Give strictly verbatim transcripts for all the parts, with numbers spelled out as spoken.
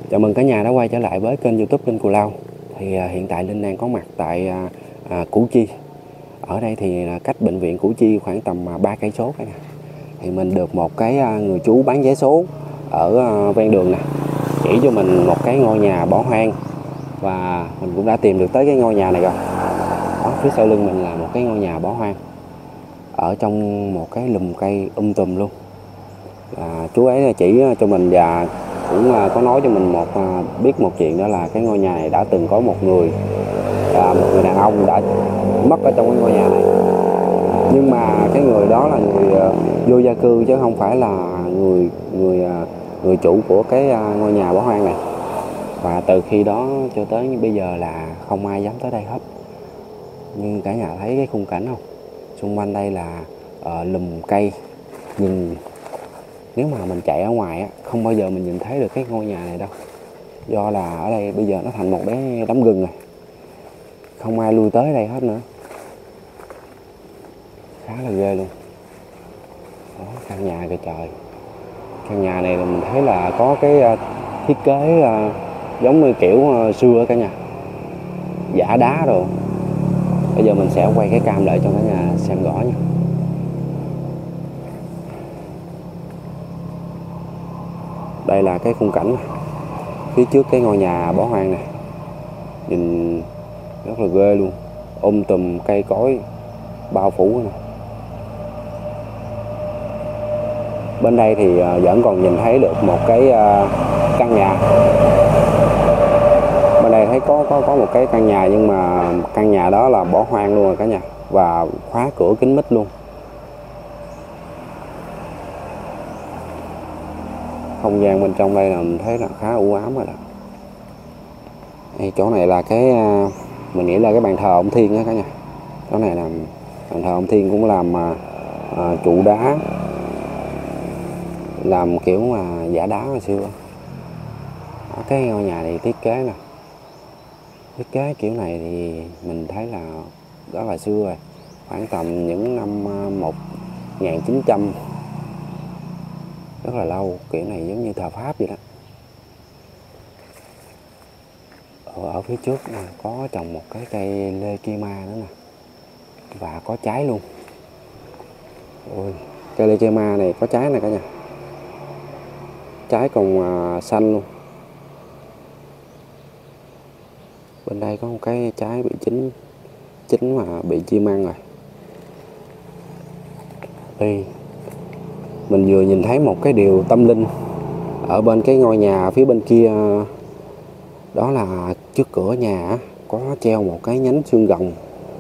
Chào mừng cả nhà đã quay trở lại với kênh YouTube Linh Cù Lao. Thì à, hiện tại Linh đang có mặt tại à, à, Củ Chi. Ở đây thì là cách bệnh viện Củ Chi khoảng tầm à, ba cây số cả nhà. Thì mình được một cái à, người chú bán vé số ở à, ven đường nè, chỉ cho mình một cái ngôi nhà bỏ hoang, và mình cũng đã tìm được tới cái ngôi nhà này rồi. Đó, phía sau lưng mình là một cái ngôi nhà bỏ hoang ở trong một cái lùm cây um tùm luôn. À, chú ấy chỉ cho mình và cũng có nói cho mình một biết một chuyện, đó là cái ngôi nhà này đã từng có một người à, một người đàn ông đã mất ở trong cái ngôi nhà này, nhưng mà cái người đó là người vô gia cư chứ không phải là người người người chủ của cái ngôi nhà bỏ hoang này. Và từ khi đó cho tới bây giờ là không ai dám tới đây hết. Nhưng cả nhà thấy cái khung cảnh không? Xung quanh đây là uh, lùm cây rừng. Nếu mà mình chạy ở ngoài á, không bao giờ mình nhìn thấy được cái ngôi nhà này đâu. Do là ở đây bây giờ nó thành một cái đám rừng rồi, không ai lui tới đây hết nữa. Khá là ghê luôn. Đó, căn nhà kìa trời. Căn nhà này là mình thấy là có cái thiết kế giống như kiểu xưa cả nhà, giả đá rồi. Bây giờ mình sẽ quay cái cam lại cho cả nhà xem rõ nha. Đây là cái khung cảnh này, phía trước cái ngôi nhà bỏ hoang này, nhìn rất là ghê luôn, um tùm cây cối bao phủ này. Bên đây thì vẫn còn nhìn thấy được một cái căn nhà. Bên đây thấy có có có một cái căn nhà, nhưng mà căn nhà đó là bỏ hoang luôn rồi cả nhà, và khóa cửa kín mít luôn. Không gian bên trong đây là mình thấy là khá u ám rồi đó. Đây, chỗ này là cái mình nghĩ là cái bàn thờ ông Thiên đó cả nhà. Chỗ này là bàn thờ ông Thiên, cũng làm à, à, trụ đá, làm kiểu mà giả đá hồi xưa. Ở cái ngôi nhà này thiết kế nè, thiết kế kiểu này thì mình thấy là rất là xưa rồi, khoảng tầm những năm một nghìn chín trăm, rất là lâu. Kiểu này giống như thờ Pháp vậy đó. Ở, ở phía trước nè, có trồng một cái cây lê kia ma nữa nè, và có trái luôn. Ôi, cây lê kia ma này có trái nè cả nhà, trái còn à, xanh luôn. Bên đây có một cái trái bị chín chín mà bị chim ăn rồi. Đây, mình vừa nhìn thấy một cái điều tâm linh ở bên cái ngôi nhà phía bên kia. Đó là trước cửa nhà có treo một cái nhánh xương rồng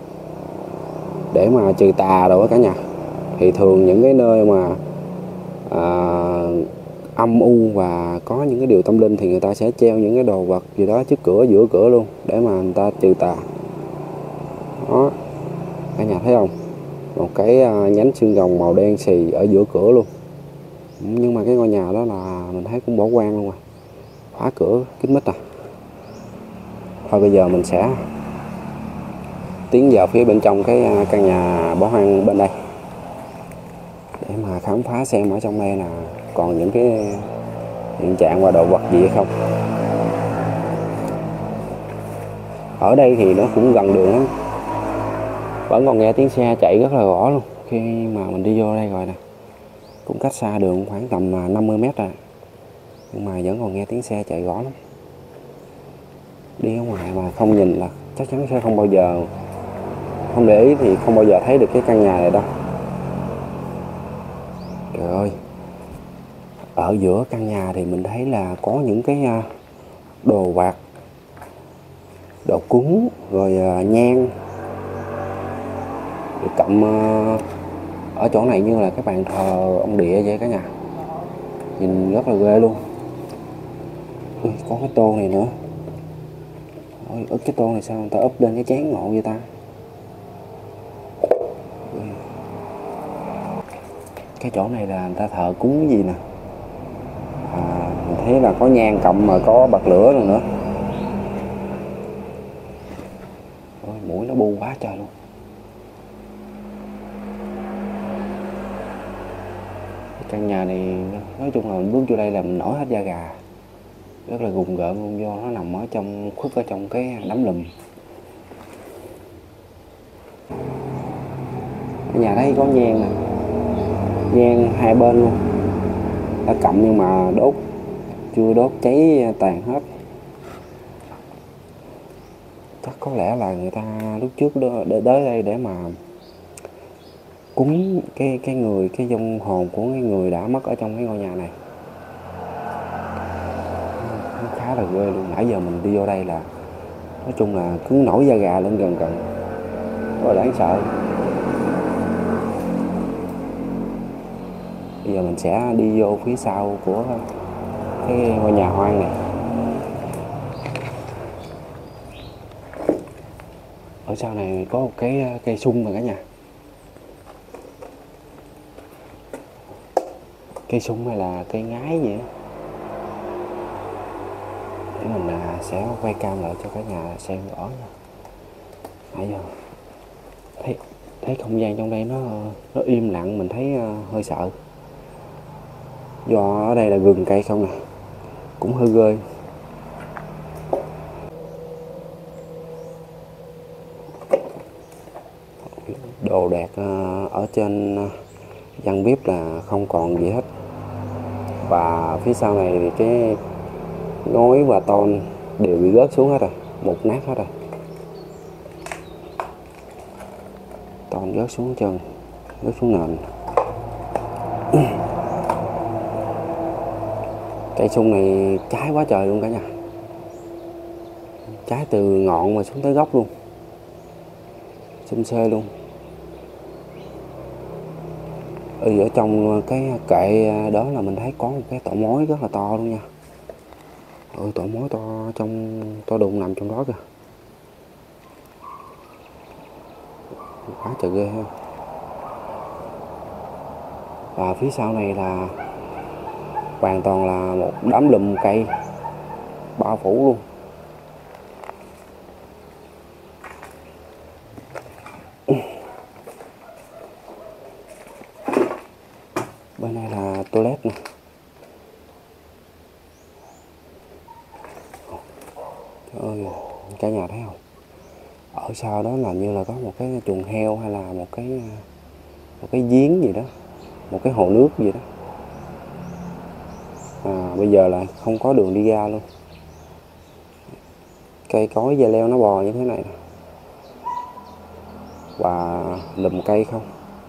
để mà trừ tà rồi đó cả nhà. Thì thường những cái nơi mà à, âm u và có những cái điều tâm linh thì người ta sẽ treo những cái đồ vật gì đó trước cửa, giữa cửa luôn, để mà người ta trừ tà. Đó, cả nhà thấy không? Một cái nhánh xương rồng màu đen xì ở giữa cửa luôn. Nhưng mà cái ngôi nhà đó là mình thấy cũng bỏ hoang luôn rồi, khóa cửa kín mít à. Thôi bây giờ mình sẽ tiến vào phía bên trong cái căn nhà bỏ hoang bên đây, để mà khám phá xem ở trong đây là còn những cái hiện trạng và đồ vật gì hay không. Ở đây thì nó cũng gần đường lắm, vẫn còn nghe tiếng xe chạy rất là rõ luôn khi mà mình đi vô đây rồi nè. Cũng cách xa đường khoảng tầm năm mươi mét rồi, nhưng mà vẫn còn nghe tiếng xe chạy rõ lắm. Đi ở ngoài mà không nhìn là chắc chắn sẽ không bao giờ, không để ý thì không bao giờ thấy được cái căn nhà này đâu. Trời ơi, ở giữa căn nhà thì mình thấy là có những cái đồ vặt, đồ cúng, rồi nhang, rồi cộng ở chỗ này như là cái bàn thờ ông địa vậy cả nhà. Nhìn rất là ghê luôn. Ui, có cái tô này nữa. Ôi, ức cái tô này sao người ta úp lên cái chén ngộ vậy ta? Ui. Cái chỗ này là người ta thờ cúng cái gì nè. À, mình thấy là có nhang cộng mà có bật lửa rồi nữa. Ôi, mũi nó bu quá trời luôn. Căn nhà này nói chung là mình bước vô đây là mình nổi hết da gà. rất là gùng gợn luôn, do nó nằm ở trong khuất ở trong cái đám lùm. Ở nhà thấy có nhang nè, nhang hai bên luôn, đã cầm nhưng mà đốt chưa đốt cháy tàn hết. Chắc có lẽ là người ta lúc trước đó, để tới đây để mà cúng cái cái người cái vong hồn của cái người đã mất ở trong cái ngôi nhà này. Nó khá là ghê luôn. Nãy giờ mình đi vô đây là nói chung là cứ nổi da gà lên gần gần, rất là đáng sợ. Bây giờ mình sẽ đi vô phía sau của cái ngôi nhà hoang này. Ở sau này có một cái cây sung rồi cả nhà. Cây sung hay là cây ngái gì đó. Để mình à, sẽ quay cam lại cho cả nhà xem rõ nha. Nãy giờ thấy thấy không gian trong đây nó nó im lặng, mình thấy uh, hơi sợ. Do ở đây là rừng cây không nè, cũng hơi ghê. Đồ đạc uh, ở trên uh, gian bếp là không còn gì hết. Và phía sau này thì cái ngói và tôn đều bị rớt xuống hết rồi, mục nát hết rồi. Tôn rớt xuống chân, rớt xuống nền. Cây sung này cháy quá trời luôn cả nhà. Cháy từ ngọn mà xuống tới gốc luôn, xum xê luôn. Ừ, ở trong cái kệ đó là mình thấy có một cái tổ mối rất là to luôn nha. Ừ, tổ mối to trong to đùng nằm trong đó kìa. Quá trời ghê ha. Và phía sau này là hoàn toàn là một đám lùm cây bao phủ luôn. Bên này là toilet nè. Trời ơi, cả nhà thấy không? Ở sau đó là như là có một cái chuồng heo hay là một cái một cái giếng gì đó, một cái hồ nước gì đó. À, bây giờ là không có đường đi ra luôn. Cây cối dây leo nó bò như thế này nè. Và lùm cây không.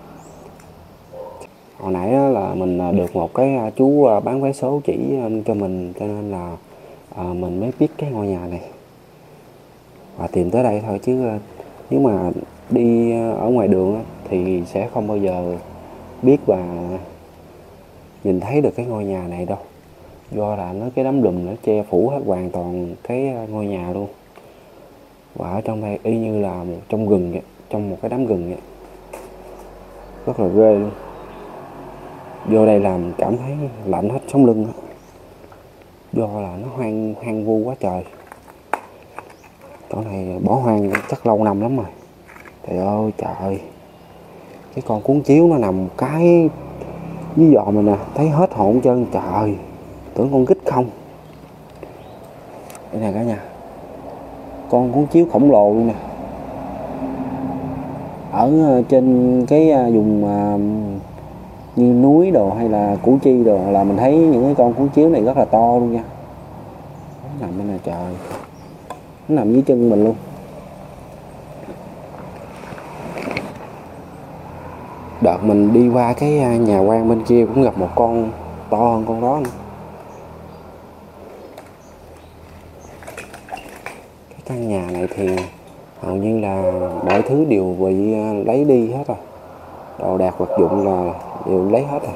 Hồi nãy là mình được một cái chú bán vé số chỉ cho mình, cho nên là à, mình mới biết cái ngôi nhà này và tìm tới đây thôi, chứ nếu mà đi ở ngoài đường thì sẽ không bao giờ biết và nhìn thấy được cái ngôi nhà này đâu, do là nó cái đám lùm nó che phủ hết hoàn toàn cái ngôi nhà luôn. Và ở trong đây y như là một trong rừng vậy, trong một cái đám rừng vậy, rất là ghê luôn. Vô đây làm cảm thấy lạnh hết sống lưng đó. Do là nó hoang hoang vu quá trời. Chỗ này bỏ hoang chắc lâu năm lắm rồi. Trời ơi trời, cái con cuốn chiếu nó nằm cái dưới giò mình nè, thấy hết hồn trơn. Trời, tưởng con gít không. Đây nè cả nhà, con cuốn chiếu khổng lồ luôn nè. Ở trên cái vùng như núi đồ hay là Củ Chi đồ là mình thấy những cái con cuốn chiếu này rất là to luôn nha. Nó nằm bên này trời, nó nằm dưới chân mình luôn. Đợt mình đi qua cái nhà quan bên kia cũng gặp một con to hơn con đó nữa. Cái căn nhà này thì hầu như là mọi thứ đều bị lấy đi hết rồi. Đồ đạc vật dụng là đều lấy hết rồi.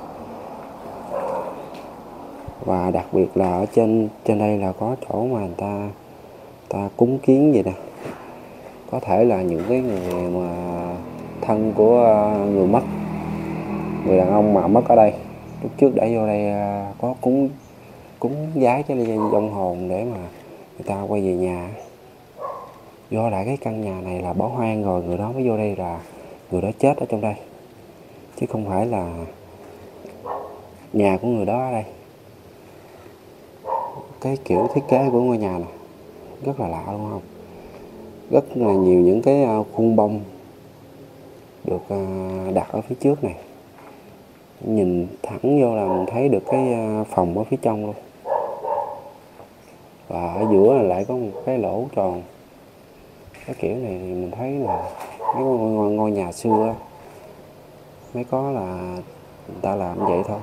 Và đặc biệt là ở trên trên đây là có chỗ mà người ta ta cúng kiến vậy nè. Có thể là những cái người mà thân của người mất, người đàn ông mà mất ở đây lúc trước đã vô đây có cúng cúng vái cái vong hồn để mà người ta quay về nhà. Do lại cái căn nhà này là bỏ hoang rồi, người đó mới vô đây là người đó chết ở trong đây, chứ không phải là nhà của người đó ở đây. cái kiểu thiết kế của ngôi nhà này rất là lạ đúng không? Rất là nhiều những cái khuôn bông được đặt ở phía trước này. Nhìn thẳng vô là mình thấy được cái phòng ở phía trong luôn. Và ở giữa là lại có một cái lỗ tròn. Cái kiểu này thì mình thấy là mấy ngôi, ngôi nhà xưa mới có, là người ta làm vậy thôi.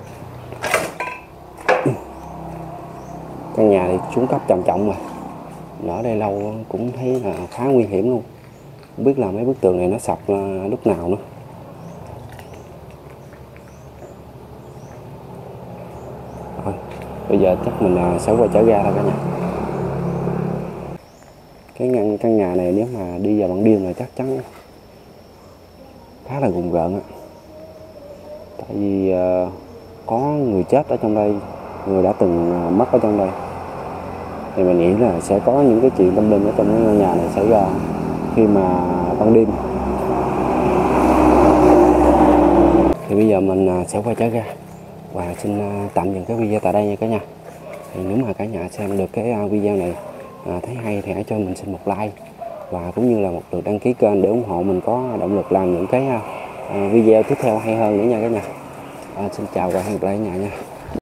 Căn nhà thì xuống cấp trầm trọng rồi. Mình ở đây lâu cũng thấy là khá nguy hiểm luôn. Không biết là mấy bức tường này nó sập lúc nào nữa. Thôi, bây giờ chắc mình sẽ quay trở ra thôi cả nhà. Cái ngăn căn nhà này nếu mà đi vào ban đêm là chắc chắn khá là rùng rợn á. Tại vì uh, có người chết ở trong đây, người đã từng uh, mất ở trong đây. Thì mình nghĩ là sẽ có những cái chuyện tâm linh ở trong cái ngôi nhà này xảy ra khi mà ban đêm. Thì bây giờ mình uh, sẽ quay trở ra và xin uh, tạm dừng cái video tại đây nha cả nhà. Thì nếu mà cả nhà xem được cái uh, video này uh, thấy hay thì hãy cho mình xin một like và cũng như là một lượt đăng ký kênh để ủng hộ mình có động lực làm những cái uh, video tiếp theo hay hơn nữa nha cả nhà. À, xin chào và hẹn gặp lại cả nhà nha.